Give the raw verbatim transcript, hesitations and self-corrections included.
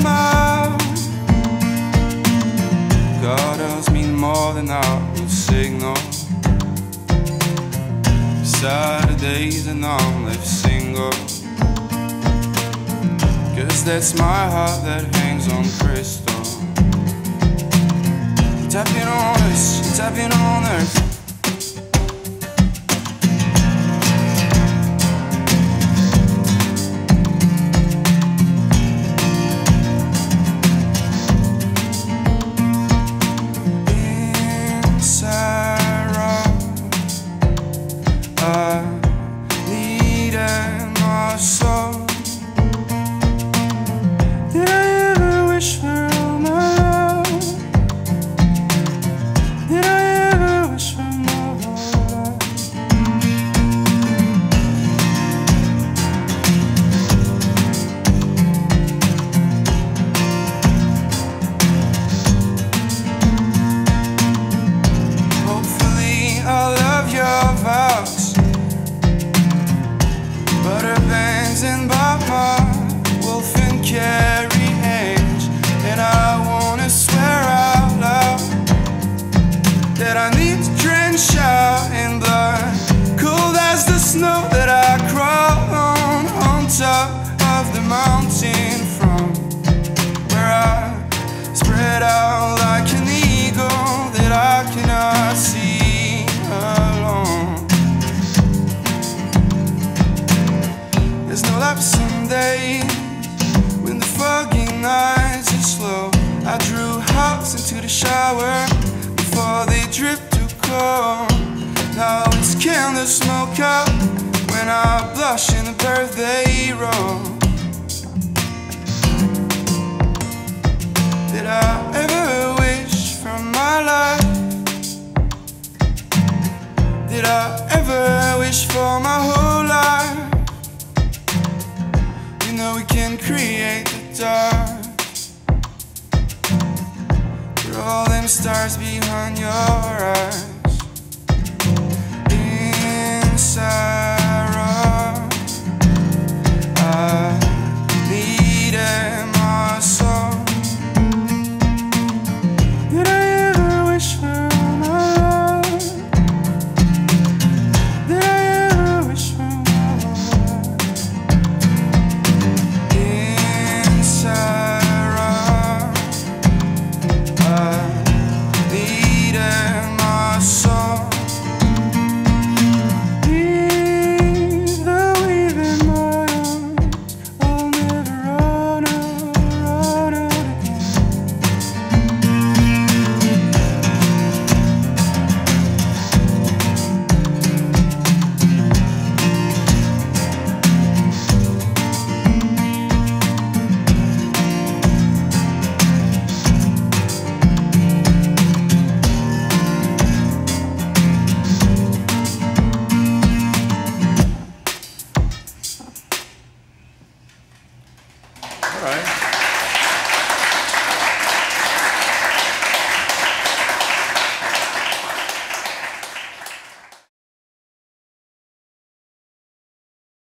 mouth. Gutters mean more than outward signal. Saturdays and I'm left single, 'cause that's my heart that hangs on crystal. You're tapping on us, you're tapping on us. And Bama, Wolf and Carrie Age, and I wanna swear out loud that I need to drench out in blood, cold as the snow that I crawl on, on top of the mountain from where I spread out like an eagle that I cannot see alone. There's no life someday when the foggy nights are slow. I drew hearts into the shower before they drip too cold. Now it's candle smoke out when I blush in the birthday roll. Did I ever wish for my life? Did I ever wish for my whole life? You know we can create the dark. For all them stars behind your eyes. Inside